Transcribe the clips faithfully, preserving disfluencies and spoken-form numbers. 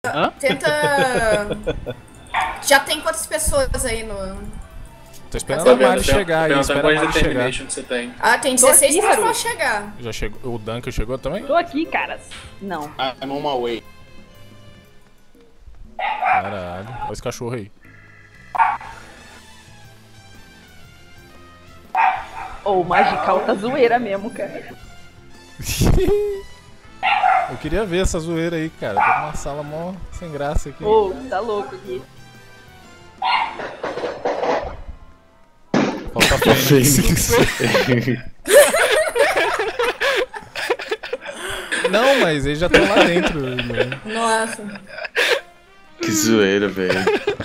Hã? Tenta... Já tem quantas pessoas aí no... Tô esperando a Mari chegar aí, espera a Mari chegar. Determination que você tem. Ah, tem Tô dezesseis aqui, pessoas pra Haru. chegar. Já chegou, o Duncan chegou também? Tô aqui, caras. Não. I'm on my way. Caralho, olha esse cachorro aí. Ô, o Magical tá zoeira mesmo, cara. Eu queria ver essa zoeira aí, cara. Tá numa sala mó sem graça aqui. Ô, tá louco aqui. Falta a Fênix. Não, mas eles já estão lá dentro, mano. Nossa. Que zoeira, velho.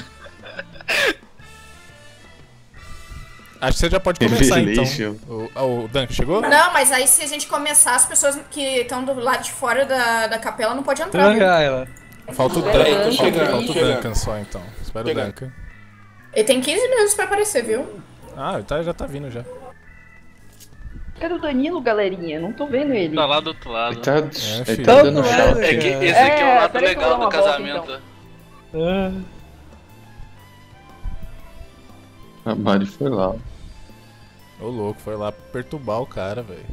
Acho que você já pode começar Revelation. então. O, ah, o Duncan chegou? Não, mas aí se a gente começar, as pessoas que estão do lado de fora da, da capela não podem entrar. Né? Trancar ela. Falta o, Peraí, Duncan, tô falta, chegando, falta o chegando. Duncan só então. Espera o Chegando. Duncan. Ele tem quinze minutos pra aparecer, viu? Ah, ele tá, já tá vindo já. Cadê o Danilo, galerinha? Não tô vendo ele. Tá lá do outro lado. Ele tá, ele filho. tá dando Tanto chá. lado, É que cara. esse aqui é o É, lado peraí que eu legal vou do dar uma volta, casamento. Ah, A Mari foi lá. Ô louco, foi lá perturbar o cara, velho.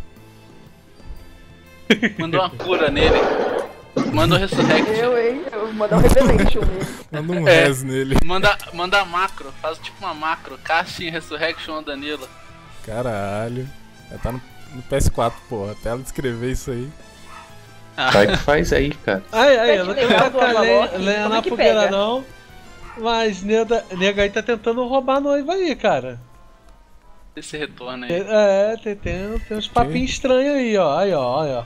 Mandou uma cura nele. Manda o Resurrect. Eu, hein? Eu vou mandar um Revelation nele. Manda um É. res nele. Manda, manda macro. Faz tipo uma macro. Casting Resurrection Danilo. Caralho. Já tá no, no P S quatro, porra. Até ela descrever isso aí. Vai que faz aí, cara. ai, ai, Pede eu não legal quero do ficar Avalok, le- lenha como na é que fogueira, pega? não. Mas nega, nega aí tá tentando roubar a noiva aí, cara. Esse retorno aí. É, tem, tem, tem uns papinhos estranhos aí, ó. Aí, ó, aí, ó.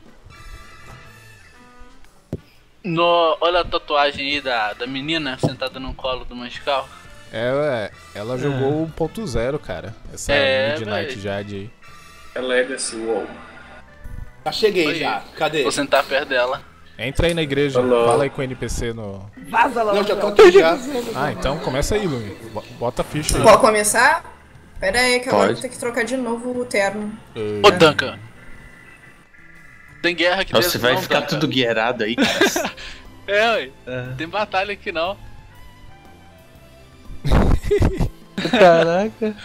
No, olha a tatuagem aí da, da menina sentada no colo do Magical. É, ela jogou o ponto zero, cara. Essa É, Midnight véi. Jade aí. É Legacy, uou. Já cheguei Oi. já. Cadê? Vou sentar perto dela. Entra aí na igreja, Alô. fala aí com o N P C no... Vaza lá. Não, já tô Marcelo. aqui já. Ah, então começa aí, Lumi. Bo- Bota a ficha aí. Pode começar? Pera aí, que agora eu Pode. vou ter que trocar de novo o terno. Ô, Duncan. Tem guerra aqui Nossa, dentro você vai não, ficar Duncan. tudo guerrado aí, cara. É, ué. É. Tem batalha aqui não. Caraca.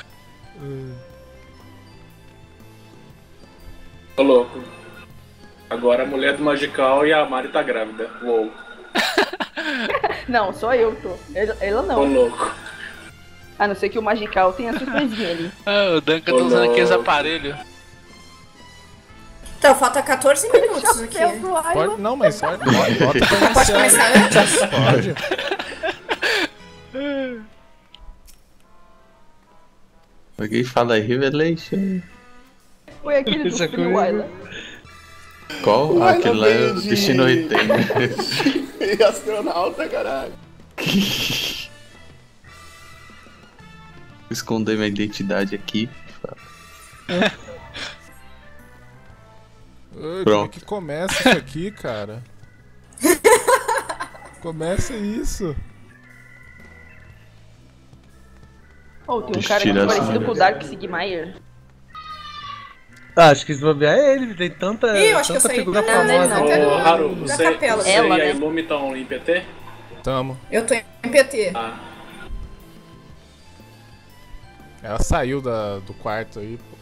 Ô louco. Agora a mulher do Magical e a Mari tá grávida. Uou. Não, só eu tô. Ela, ela Ô não. louco. A não ser que o Magical tenha surpresinha ali. Ah, o Duncan tá Ô, usando aqueles louco. aparelhos. Então, falta quatorze minutos aqui. Pode, não, mas pode, bota pra iniciar. Pode começar antes? Pode. Alguém fala aí, Revelation. Foi aquele do Isso é Free comigo. Island. Qual? Uai, Aquele não lá é o entendi. Destino Retem. E astronauta, caralho. Esconder minha identidade aqui. Ai, como é Pronto. que começa isso aqui, cara? Começa isso. Oh, tem um Deixa cara eu aqui tirar parecido essa- com o Dark Sigmaier. Ah, acho que se bobear é ele, tem tanta, Ih, eu acho que eu tanta saí. figura Não, famosa. não, Ô, quero- Haru, da você, capela. você Ela, e a né? Ilumi estão em P T? Tamo. Eu tô em P T. Ah. Ela saiu da, do quarto aí, pô.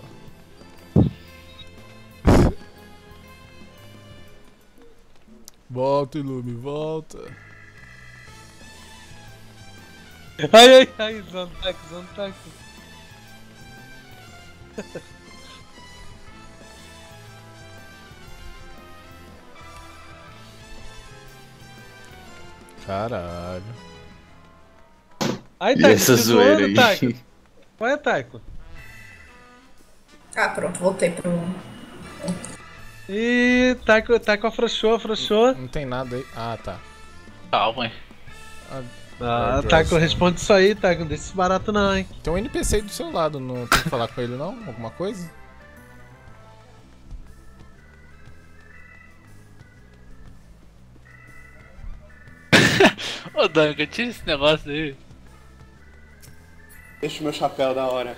Volta, Ilume, volta. Ai, ai, ai, Zantac, Zantac. Caralho. Ai, E Taiko, essa te zoeira zoando, aí? Taiko. Qual é, Taiko? Ah, pronto, voltei pro... Ih, Taiko, Taiko afrouxou, afrouxou. Não tem nada aí. Ah, tá. Calma aí. Ah, Joyce, Taiko, né? responde isso aí, Taiko, não deixa isso barato não, hein. Tem um N P C aí do seu lado, não tem que falar com ele não? Alguma coisa? Ô, Duncan, tira esse negócio aí. Deixa o meu chapéu da hora.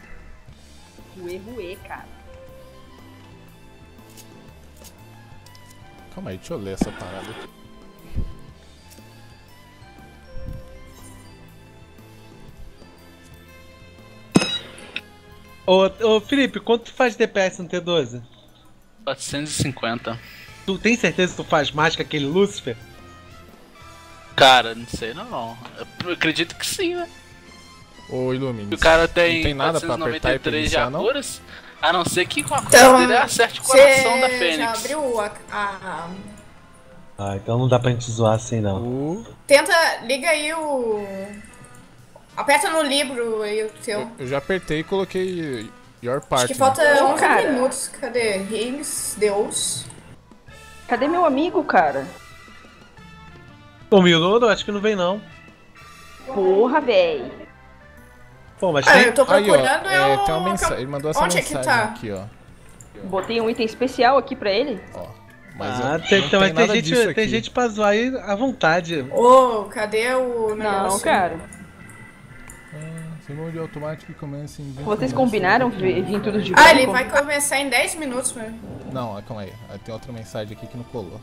Ruê, ruê, cara. Calma aí, deixa eu ler essa parada aqui. Ô, ô Felipe, quanto tu faz D P S no T doze? quatrocentos e cinquenta. Tu tem certeza que tu faz mais que aquele Lucifer? Cara, não sei não. Eu acredito que sim, né? Ô, Illumines. O cara tem, não tem nada pra quatrocentos e apertar noventa e e pra três de iniciar, não? apuras, a não ser que com a Então, coisa dele acerte o coração da Você já Fênix. abriu a, a- Ah, então não dá pra gente zoar assim não. O... Tenta, liga aí o... Aperta no livro aí o teu. Eu, eu já apertei e coloquei Your Acho Part. que falta né? onze cara. minutos. Cadê? Rings, Deus. Cadê meu amigo, cara? O Milodo acho que não vem não. Porra, véi. Pô, mas Ah, tem... eu tô Aí, ó, procurando é, é o... tem uma mensagem. Ele mandou essa Onde é que mensagem tá? aqui, ó. Botei um item especial aqui pra ele. ó. Mas Ah, eu- tem, não tem, mas tem, nada gente, disso tem aqui. gente pra zoar aí à vontade. Ô, cadê o Não, negócio? cara. Segundo de automático começa em... Vocês combinaram vir vir tudo de Ah, branco? ele vai começar em dez minutos, mano. Não, ah, calma aí. Ah, tem outra mensagem aqui que não colou.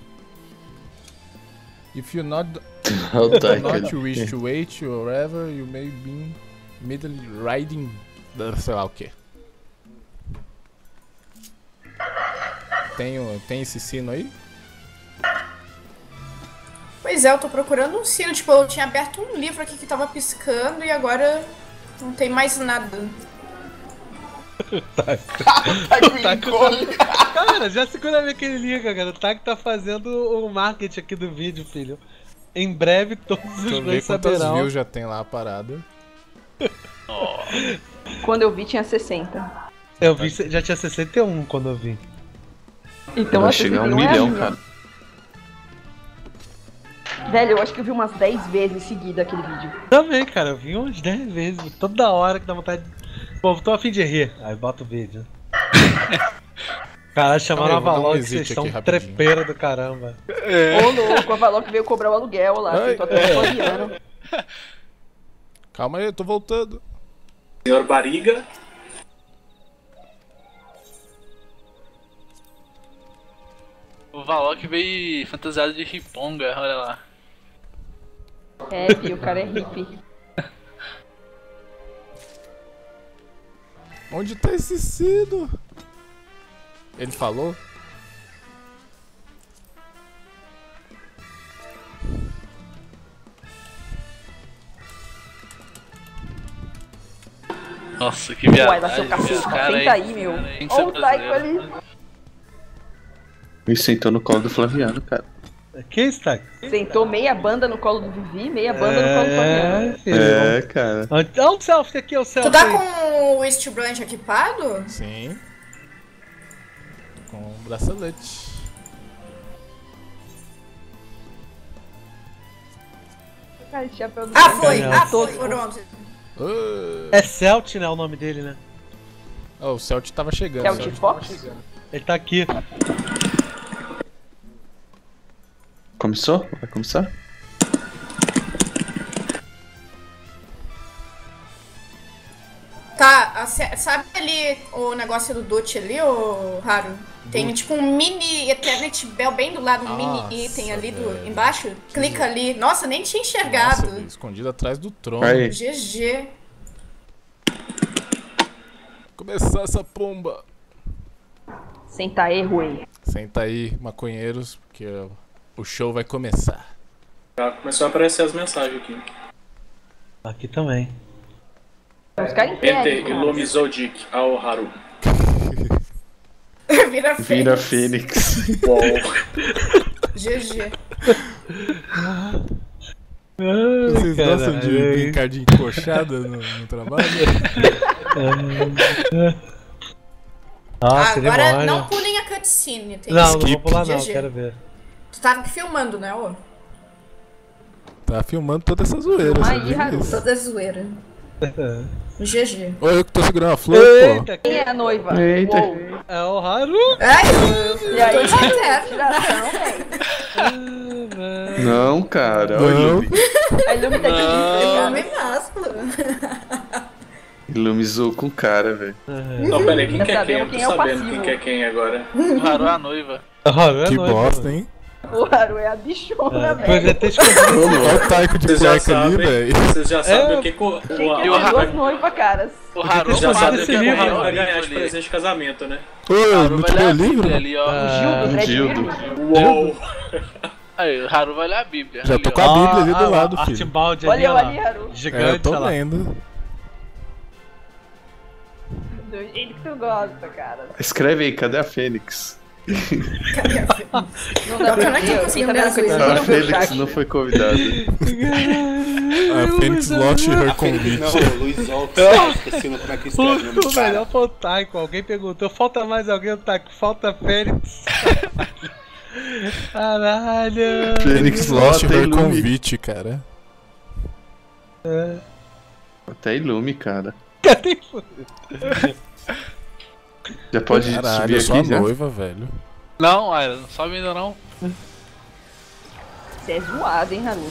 If you not, Olha o Taika not ali. wish to wait forever, you may be immediately riding... sei lá o que. Tem, o- tem esse sino aí? Pois é, eu tô procurando um sino. Tipo, eu tinha aberto um livro aqui que tava piscando e agora não tem mais nada. Cara, já segura ver que ele liga, cara. O Tak tá fazendo o marketing aqui do vídeo, filho. Em breve todos os Deixa eu ver dois quantas saberão. views já tem lá a parada. Quando eu vi tinha sessenta. Eu vi, já tinha sessenta e um quando eu vi. Então Vai a chegar a um sessenta e um é a milhão, minha. cara. Velho, eu acho que eu vi umas dez vezes seguida aquele vídeo. Também, cara, eu vi umas dez vezes. Toda hora que dá vontade de... Pô, tô a fim de rir. Aí bota o vídeo. Caralho, chamaram a Calma aí, eu vou dar um Valok, vocês exit estão aqui rapidinho. trepeira do caramba. Ô, louco, a Valok veio cobrar o aluguel lá. Ai, Tentou até o Floriano. Calma aí, eu tô voltando. Senhor Bariga. O Valok veio fantasiado de riponga, olha lá. É, filho, o cara é hippie. Onde tá esse sino? Ele falou? Nossa, que viadagem. Uai, vai ser o cacete. esse cara Senta aí, meu. tem que ser Olha o Taiko brasileiro. ali. Me sentou no colo do Flaviano, cara. Que isso, Tak? Sentou meia banda no colo do Vivi, meia banda no colo do Floriano. É, filho. É, cara. Olha o selfie aqui, é o selfie. Tu tá aí. com o Steel Brand equipado? Sim. Com o bracelete. Cara, esse chapéu do Ah, foi! Canhão. Ah, foi! Pronto. Ah, É Celt, né, o nome dele, né? oh, o Celt tava chegando. Que é o Celt T-Fox? Ele tá aqui. Começou? Vai começar? Tá, a sé- sabe ali o negócio do Dutch ali, ô Haru? Tem tipo um mini Eternity Bell bem do lado, um Nossa, mini item ali do, velho. embaixo. Clica ali. Nossa, nem tinha enxergado. Nossa, escondido atrás do trono. Aí. G G. Começar essa pomba. Senta aí, Rui. Senta aí, maconheiros, porque o- o show vai começar. Já começou a aparecer as mensagens aqui. Aqui também. Os caras Enter entendem, cara. Ilumizodic ao Haru. Vira Vira Fênix. Fênix. Uou. G G. Vocês gostam de caralho. brincar de encoxada no, no trabalho? Nossa, Agora demônio. não pulem a cutscene. Tem Não, não vou Skip. pular não, G G. quero ver. Tu tava filmando, né, ô? Tá filmando toda essa zoeira. Aí, sabe Haru. disso? Toda zoeira. G G. Ô, eu que tô segurando a flor, pô. Eita, Quem é a noiva? Eita. Uou. é o Haru? Ai, E aí, tô de eterno. tiração, velho. Não, cara. Olha Não. o Illumi. A Illumi tá aqui, Eu cara. me masco. Ilumizou com o cara, velho. Não, peraí, quem Já que é quem? Eu sabemos tô quem é o sabendo passivo. quem que é quem agora. O Haru é a noiva. Haru é Que noivo, bosta, mano. hein? O Haru é a bichona, É, velho. podia ter escondido. Olha o taiko de Vocês já cueca ali, sabem, velho. vocês já sabem É, o que, que o, Quem o, que E o é Haru- duas noivas, caras? O Haru já Podia sabe ter o que, que o livro, Haru vai livro ganhar de ali. presente de casamento, né? Ô, O Haru não vai te ler leu a o livro? Bíblia ali, ó. Ah, Gildo, Brad Gildo. Pitt. Uou! Aí, o Haru vai ler a Bíblia. Já ali, tô ó. com a Bíblia ali do Ah, lado, ah, filho. Archibald ali, Olha ó eu lá. ali, Haru. É, eu Gigante, tô olha lá. lendo. Do jeito que tu gosta, cara. Escreve aí, cadê a Fênix? Não dá Como pra é que eu ver. consigo Quem tá vendo ver que as eles A viram no Fênix chat? não foi convidada. A Phoenix Lost Her Convite. Não, o Luiz Alves, tá esquecendo como é que escreve o nome O do cara. melhor foi o Taiko. Alguém perguntou: falta mais alguém? O Taiko, falta Fênix. Caralho. Phoenix Lost Bota Her Ilume. Convite, cara. Até Ilume, cara. Cadê? Já pode Caralho, subir eu sou a aqui já? noiva, velho. Não, Aira, não sobe ainda não. Você é zoado, hein, Haru?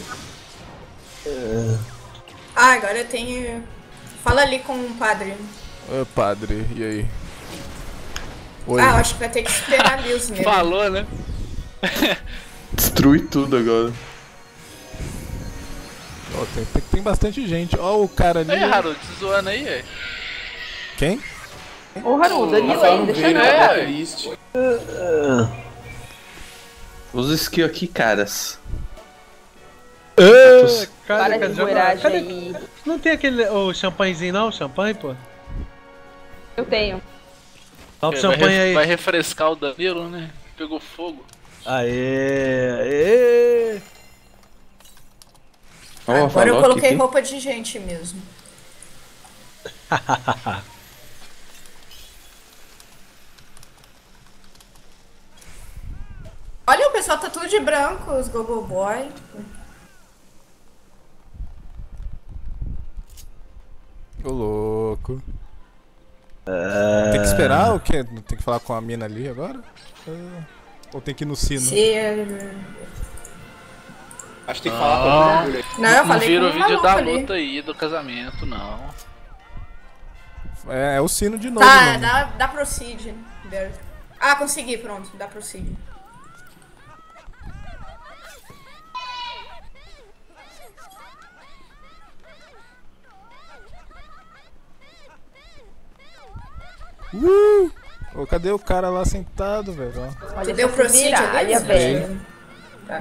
Ah, agora eu tenho... Fala ali com o padre. Ô, padre, e aí? Oi. Ah, eu acho que vai ter que esperar ali os meus. Falou, né? Destrui tudo agora. Ó, tem, tem, tem bastante gente. Ó o cara ali. Aí, Haru, te zoando aí, velho. Quem? Ô, Haru, o Danilo Rafael aí, não deixa veio, eu né? ver, Tá cara. triste. Os skills aqui, caras. Ah, Para cadê, de cadê, zoeiragem cadê? aí. Não tem aquele o champanhezinho não? Champanhe, pô? Eu tenho. Dá o Vai, champanhe re- aí. vai refrescar o Danilo, né? Pegou fogo. Aê, aê. Ó, Agora eu falou coloquei aqui. roupa de gente mesmo. Olha, o pessoal tá tudo de branco, os Gogo Boy. Ô, louco. Tem que esperar o quê? Tem que falar com a mina ali agora? Ah, Ou tem que ir no sino? Se... Acho que tem que falar com a mulher. Não, eu Não falei vira com o um vídeo maluco da ali. luta aí, do casamento, não. É, é o sino de novo, Tá, mano. dá, dá proceed. Ah, consegui, pronto, dá proceed. Uh! Ô, cadê o cara lá sentado, velho? Ó. Você Olha deu essa proceed viralha, ali? velho. Tá.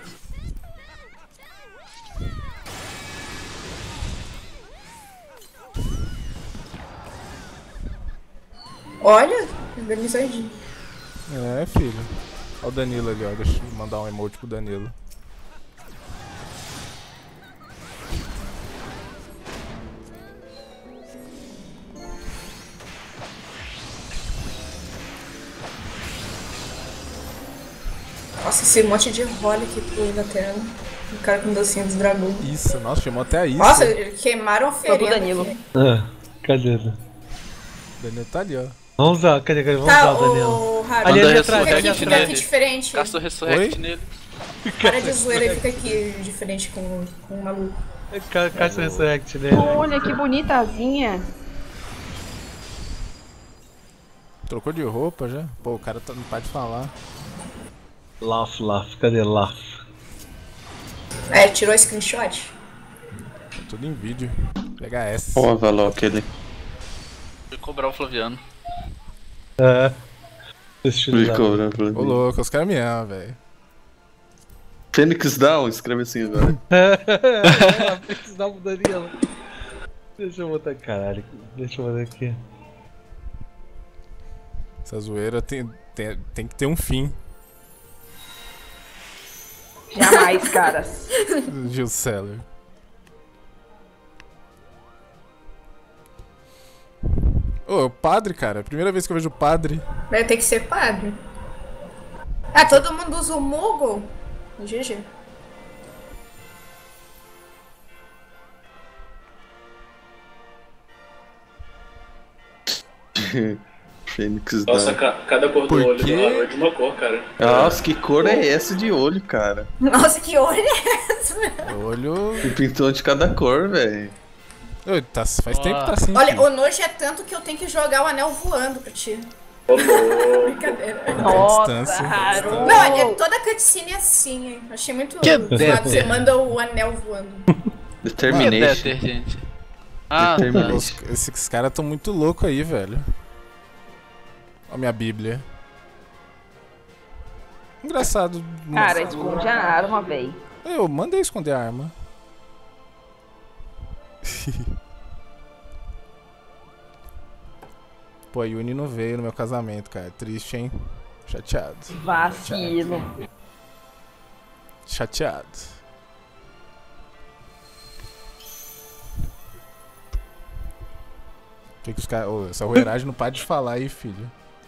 Olha, organizadinho. É, filho. Olha o Danilo ali, ó. Deixa eu mandar um emote pro Danilo. Nossa, esse monte de role aqui pulando na tela. O cara com docinho dos dragões. Isso, nossa, chamou até a Issa. Nossa, queimaram a Tô do oferenda. Danilo. aqui. Ah, cadê? O Danilo tá ali, ó. Vamos usar, cadê, cadê? Vamos Tá, usar o Danilo. o Haru. Ali, Manda ali atrás, Fica ali aqui, fica atrás. aqui diferente. Caça o Resurrect Oi? nele. Para de zoeira e fica aqui diferente com, com o maluco. Ca- Caixa Resurrect nele. Olha que bonitazinha. Trocou de roupa já? Pô, o cara tá, não pode falar. Laugh, laugh, cadê laugh? É, tirou screenshot? Tá tudo em vídeo. Pega S. Ó, o Valok ali. Foi cobrar o Flaviano. É. Esse filho da- Ficou, né? Ô, louco, os caras me amam, velho. Fênix Down, escreve assim agora. É, Fênix dá um Danilo. Deixa eu botar, caralho. Deixa eu botar aqui. Essa zoeira tem, tem, tem que ter um fim. Jamais, caras. Gil Seller. Ô, o padre, cara. É primeira vez que eu vejo o padre. Vai ter que ser padre. Ah, todo mundo usa o Moogle? G G. Fênix Nossa, Down. ca- cada cor do Por olho quê? do Haru é de uma cor, cara. Nossa, que cor é essa de olho, cara? Nossa, que olho é esse? Olho. E pintou de cada cor, velho. Ô, tá, faz tempo que tá assim. Olha, filho. o nojo é tanto que eu tenho que jogar o anel voando pra ti. Brincadeira. Nossa, distância. Haru. Não, é, toda cutscene é assim, hein? Achei muito Que zoado. deve. Você manda o anel voando. Determination. Deter, gente. Ah, Determination. Os- esses caras tão muito loucos aí, velho. Olha minha bíblia. Engraçado. Cara, esconde a arma, véi. Eu mandei esconder a arma. Pô, a Yuni não veio no meu casamento, cara. Triste, hein? Chateado. Vacilo. Chateado. O que que os caras... Ô, essa roeragem não para de falar aí, filho.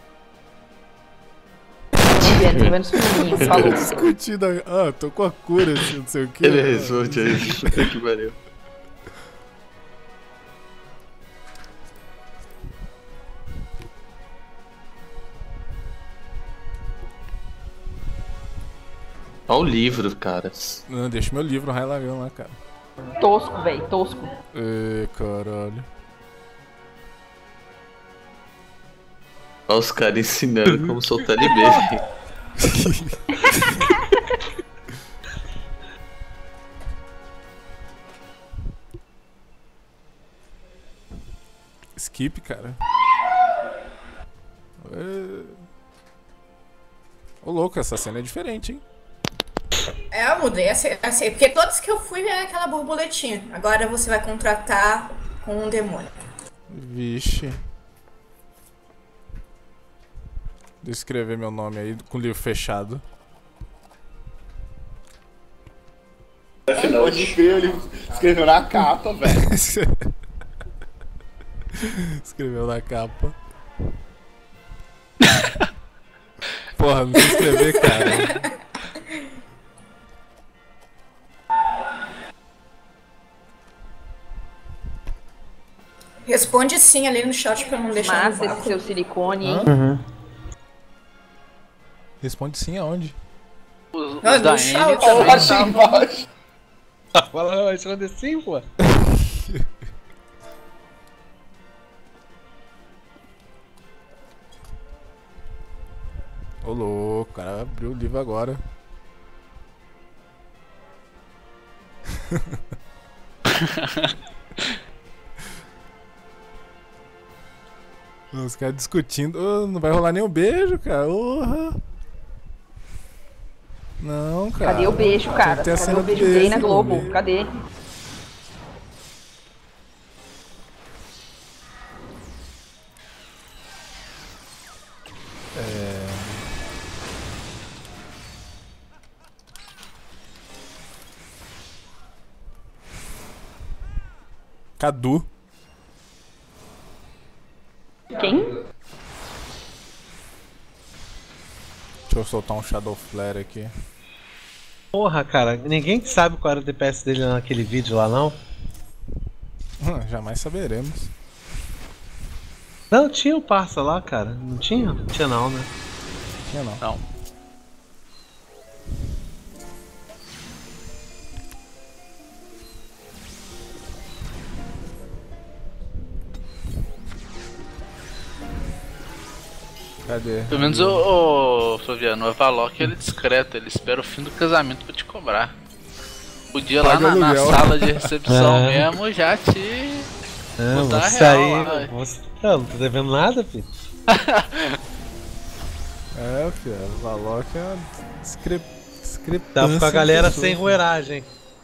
Tia, nem vai no suminho. Falou. Discutindo. Ah, tô com a cura, assim, não sei o que. Ele responde aí. Puta que pariu. Olha o livro, cara. Não, deixa meu livro Railagão lá, cara. Tosco, véi, tosco. Ê, caralho. Olha os caras ensinando como soltar L B, velho. Skip, cara. É... Ô, louco, essa cena é diferente, hein? É, eu mudei essa, essa aí, porque todos que eu fui é aquela borboletinha. Agora você vai contratar com um demônio. Vixe. Deixa eu escrever meu nome aí com o livro fechado. Pode ver, ele escreveu na capa, velho. Escreveu na capa. Porra, não sei escrever, cara. Responde sim ali no chat pra não deixar no Massa esse vácuo. seu silicone. Hã? Responde sim aonde? Os, os Ah, da no N chão, também Ó, achei estavam- embaixo. Fala, vai esconder sim, pô. Ô louco, o cara abriu o livro agora. Os caras discutindo. Ô, não vai rolar nenhum beijo, cara. Porra. Não, cara. Cadê o beijo, cara? Tem a Cadê cena o do beijo gay na beijo, Globo? homem. Cadê? É... Cadu. Quem? Deixa eu soltar um Shadow Flare aqui. Porra, cara, ninguém sabe qual era o D P S dele naquele vídeo lá, não? Hum, jamais saberemos. Não, tinha o parça lá, cara. Não tinha? Não tinha não, né? Tinha não. Não. Cadê? Pelo menos o, o Flaviano, o Valok ele é discreto, ele espera o fim do casamento pra te cobrar. Podia lá Paga na, na aluguel. sala de recepção É. mesmo já te. É, Botar você real aí. lá. Você... Não, não tô devendo nada, filho. É, filho, o Valok é uma discre... discrepância. Dá pra ficar a galera em pessoa. sem roeragem.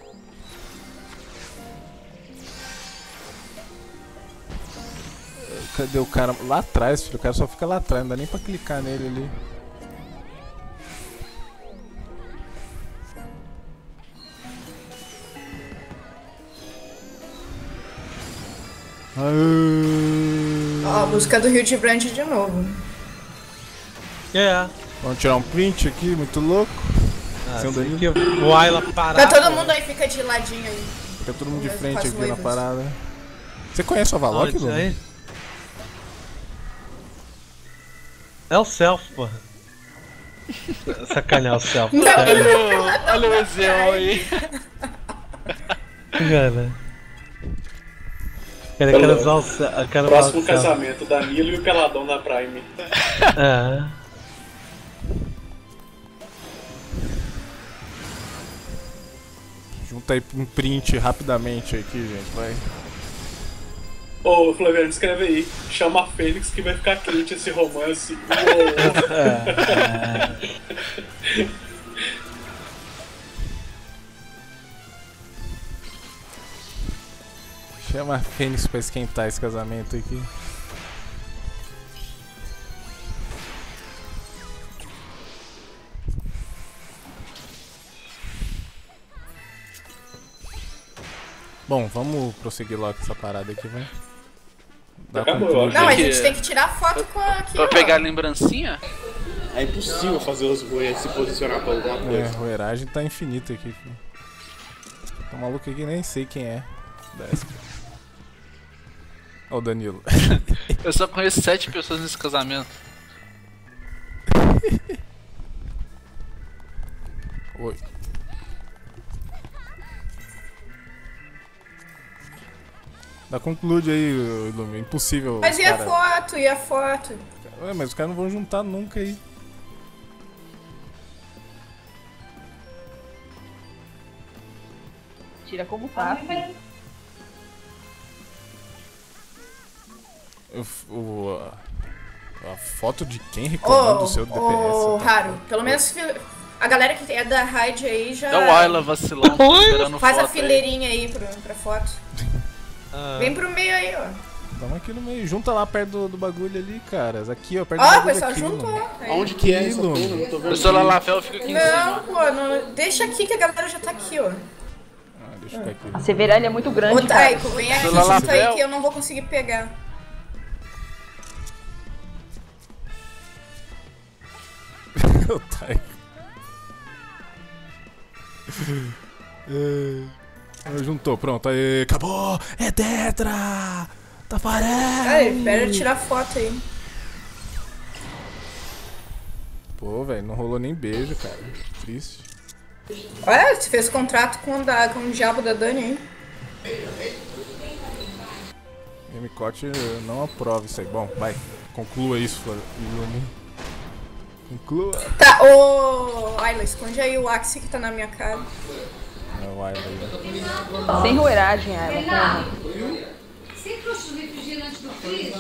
Cadê o cara? Lá atrás, filho. O cara só fica lá atrás, não dá nem pra clicar nele ali. Ó, a música do Rio de Brand de novo. É. Vamos tirar um print aqui, muito louco. Ah, Sem o sei Danilo. que o Ayla parar. Tá todo mundo aí, fica de ladinho aí. Fica todo mundo de Com as frente aqui na noivas. parada. Você conhece o Valok, Onde Bruno? aí? É o self, porra. Sacanear o self. Olha, olha o Ezeão aí. Cara. Cara, eu quero usar o... eu quero Próximo usar o céu. casamento, Danilo e o Peladão da Prime. É. Junta aí um print rapidamente aqui, gente, vai. Ô, Flaviano, escreve aí. Chama a Fênix que vai ficar quente esse romance. Chama a Fênix pra esquentar esse casamento aqui. Bom, vamos prosseguir logo com essa parada aqui, vai. Dá Acabou, controle. eu acho. Não, a que- gente tem que tirar foto com aqui, Pra ó. pegar a lembrancinha? É impossível fazer os bois se posicionar pra alguma É, coisa. a roeragem tá infinita aqui, filho. Tá maluco aqui, nem sei quem é. Desce. Ó o Danilo. Eu só conheço sete pessoas nesse casamento. Oi. Dá conclude aí, Ilumi. Impossível. Mas os e a cara- foto? E a foto? Ué, mas os caras não vão juntar nunca aí. Tira como tá, filho. O, o- a, a foto de quem reclamando Ô, do seu D P S. ô, tá? Raro, pelo menos fi- a galera que é da raid aí já É o Ayla vacilão, tá esperando faz a foto aí. fileirinha aí pra, pra foto. Ah. Vem pro meio aí, ó. Tamo aqui no meio. Junta lá perto do, do bagulho ali, caras. Aqui, ó, perto do Ó, o bagulho pessoal aqui, juntou. Ilumi. Aí. Onde que é essa Ilumi. porra? Eu não tô O vendo. celular Lafel fica aqui em Não, cima. pô, não, deixa aqui que a galera já tá aqui, ó. Ah, deixa eu ficar aqui. A Severelli é muito grande, Ô, cara. Taiko, vem aqui, Celular junta aí Label. que eu não vou conseguir pegar. O Taiko. É, juntou, pronto. Aí, acabou! É tetra! Tafarel! Ai, espera eu tirar foto aí. Pô, velho, não rolou nem beijo, cara. Triste. Olha, você fez contrato com o, da, com o diabo da Dani, hein? M C O T não aprova isso aí. Bom, vai. Conclua isso, Ilumi. Conclua. Tá, ô... Ayla, esconde aí o Axie que tá na minha cara. É o Ayla aí. Sem roeragem, ela. porra. Você trouxe o refrigerante do freezer?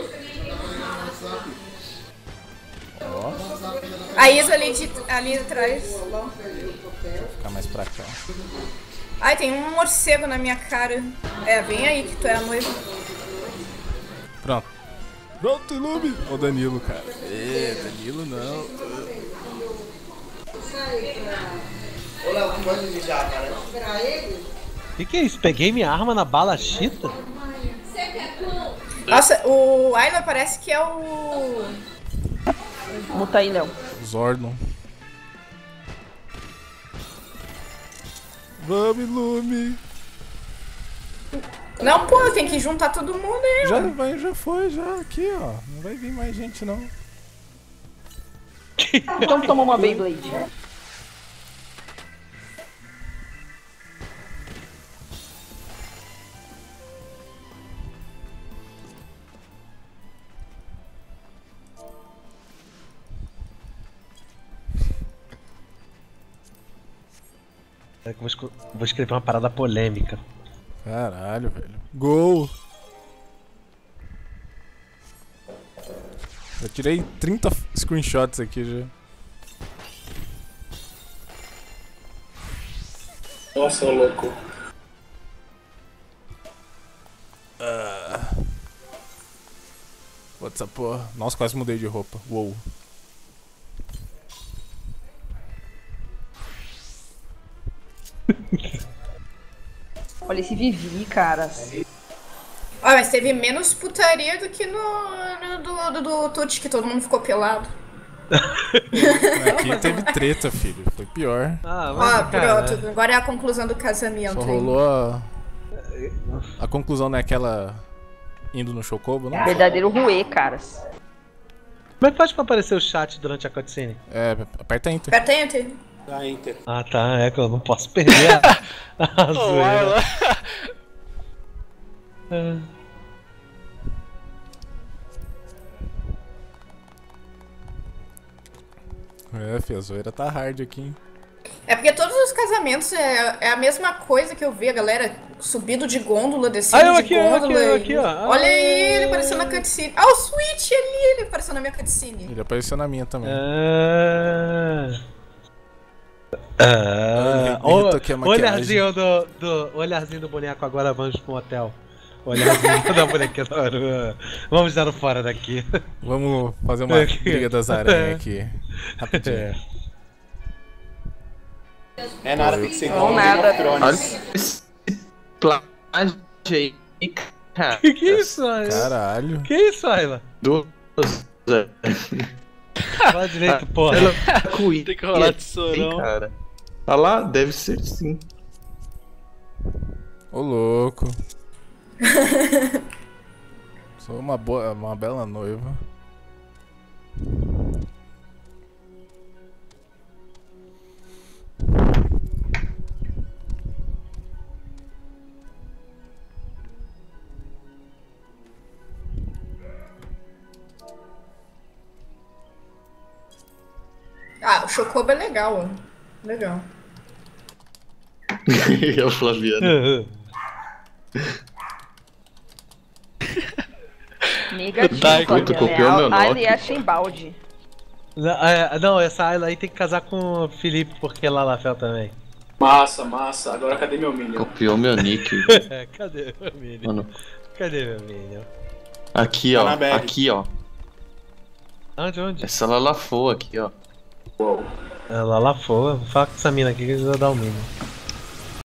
A Isa ali, de, ali atrás. Vou ficar mais pra cá. Ai, tem um morcego na minha cara. É, vem aí que tu é a noiva. Pronto. Pronto, Ilumi. Ô, Danilo, cara. É, Danilo não. Ô, Léo, tu pode desligar, cara? Que que é isso? Peguei minha arma na bala chita? Nossa, o Ayla parece que é o... Muta aí, Léo. Zordon. Vamos, Ilumi. Não, pô, tem que juntar todo mundo aí, Já ó. vai, já foi, já. Aqui, ó. Não vai vir mais gente, não. Então toma uma Beyblade. É que eu vou, esco- vou escrever uma parada polêmica. Caralho, velho. Gol! Eu tirei trinta screenshots aqui já. Nossa, ô louco. What's up, porra? Nossa, quase mudei de roupa. Uou. Olha esse Vivi, cara. Ó, mas teve menos putaria do que no, no do, do, do Tuti, que todo mundo ficou pelado. Aqui teve treta, filho. Foi pior. Ah, Ó, cara, pronto, agora é a conclusão do casamento. Só aí. rolou a... A conclusão não é aquela... Indo no Chocobo, não? Verdadeiro ruê, caras. Como é que faz pra aparecer o chat durante a cutscene? É, aperta Enter. Aperta Enter. Dá Enter. Ah tá, é que eu não posso perder a, a Ô, zoeira. Ayla. É. É, filho, a zoeira tá hard aqui, hein? É porque todos os casamentos é, é a mesma coisa que eu vi, a galera subindo de gôndola, descendo Ah, eu de aqui, eu gôndola. aqui, eu e- aqui, ó. Olha Ah. aí, ele apareceu na cutscene. Ah, o Switch ali, ele apareceu na minha cutscene. Ele apareceu na minha também. Ah. Ah. Ele irrita aqui a O maquiagem. olharzinho do, do, o olharzinho do boneco, agora vamos pro motel. O olharzinho da bonequinha da rua. Vamos dar o fora daqui. Vamos fazer uma briga das aranhas aqui. Rapidinho. É. É nada, tem que ser Não, igual nada. Game of Olha Thrones. esse plágio aí, cara. Que que é isso, Ayla? Caralho. Que isso, Ayla? Duas. Fala direito, porra. Ela tá com I, Tem que rolar tesourão. cara. Olha lá, deve ser sim. Ô louco. Sou uma boa, uma bela noiva. Ah, o Chocobo é legal, ó. Legal. É o Flaviano. Negativo, Tá, tu copiou meu Ayla nome. e a Chimbaldi. Não, é, não, essa Ayla aí tem que casar com o Felipe, porque é Lalafel também. Massa, massa. Agora cadê meu Minion? Copiou meu nick. É, cadê meu Minion? Mano, Cadê meu Minion? aqui ó, Tá na bag. aqui ó. Onde, onde? Essa Lalafou aqui ó. Uou. É, Lalafel. Fala com essa mina aqui que eles vão dar o Minion.